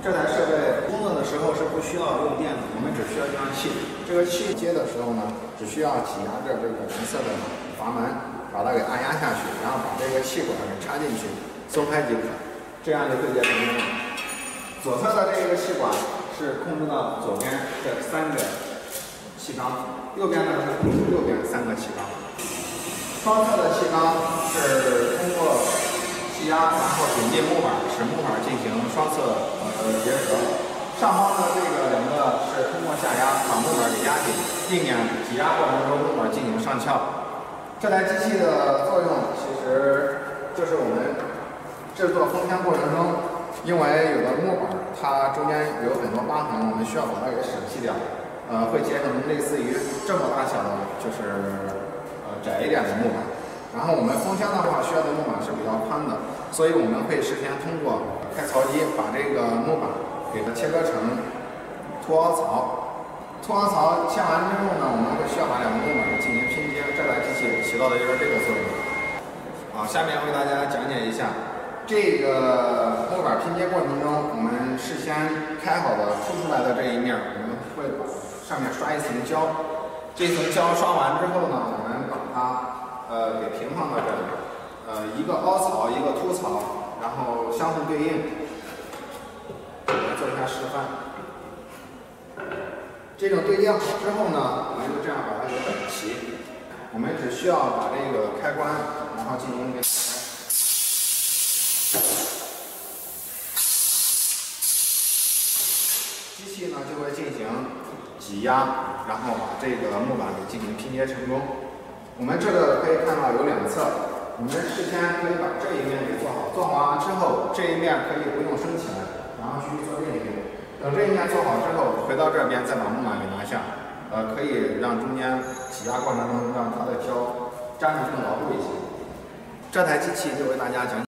这台设备工作的时候是不需要用电的，我们只需要这样气。这个气接的时候呢，只需要挤压着这个蓝色的阀门，把它给按压下去，然后把这个气管给插进去，松开即可，这样就对接成功了。左侧的这个气管是控制到左边这3个气缸，右边呢是控制右边3个气缸。双侧的气缸是通过气压，然后顶进木板，使木板进行双侧结合。上方的这个2个是通过下压把木板给压紧，避免挤压过程中木板进行上翘。这台机器的作用其实就是我们制作封箱过程中，因为有的木板它中间有很多疤痕，我们需要把它给舍弃掉，会节省类似于这么大小的，就是窄一点的木板。然后我们封箱的话，需要的木板是比较宽的，所以我们会事先通过开槽机把这个木板给它切割成凸凹槽。凸凹槽切完之后呢，我们会需要把2个木板进行拼接，这台机器起到的就是这个作用。好，下面为大家讲解一下这个木板拼接过程中，我们事先开好的凸出来的这一面，我们会把上面刷一层胶。这层胶刷完之后呢，我们把它给平放到这里，一个凹槽，一个凸槽，然后相互对应。我来做一下示范。这种对接好之后呢，我们就这样把它给整齐。我们只需要把这个开关，然后进行一个打开。机器呢就会进行挤压，然后把这个木板给进行拼接成功。我们这个可以看到有2侧，我们事先可以把这一面给做好，做好完之后，这一面可以不用升起来，然后去做另一面。等这一面做好之后，回到这边再把木板给拿下，可以让中间挤压过程中让它的胶粘得更牢固一些。这台机器就为大家讲解。